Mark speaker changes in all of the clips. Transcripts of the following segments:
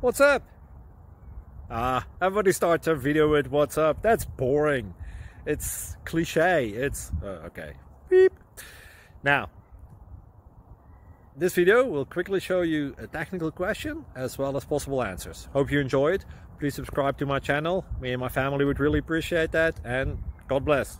Speaker 1: What's up? Everybody starts a video with what's up. That's boring. It's cliche. It's okay. Beep. Now, this video will quickly show you a technical question as well as possible answers. Hope you enjoy it. Please subscribe to my channel. Me and my family would really appreciate that, and God bless.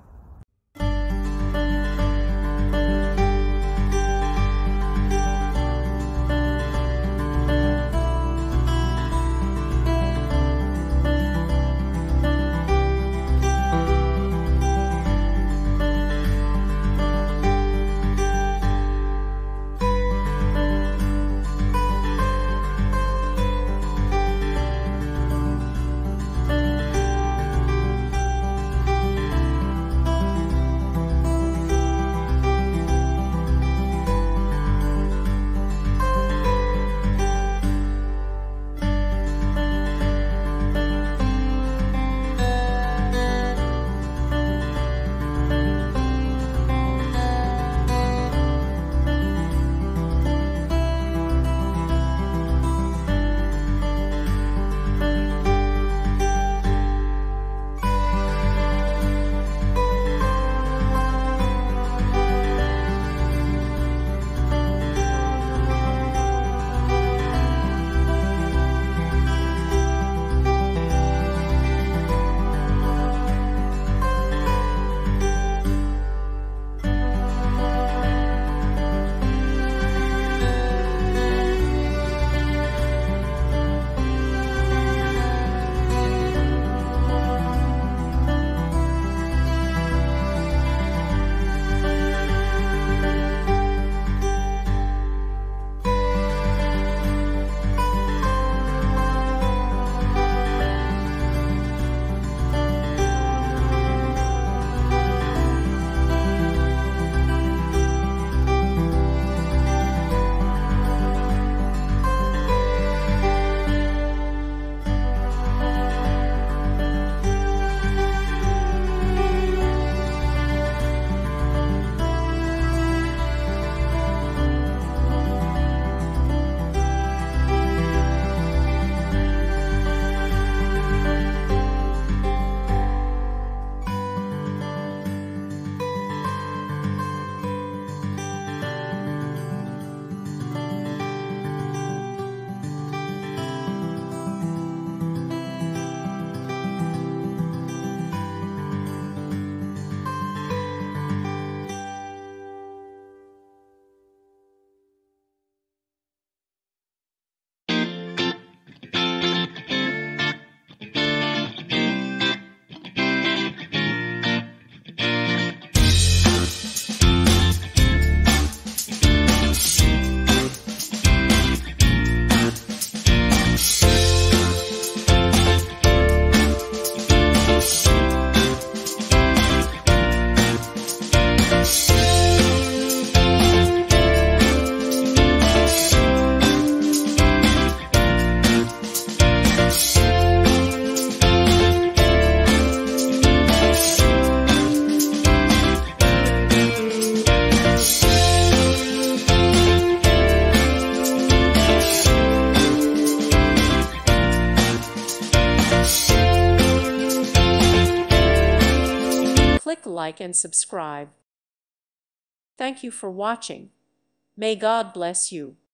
Speaker 2: Click like and subscribe. Thank you for watching. May God bless you.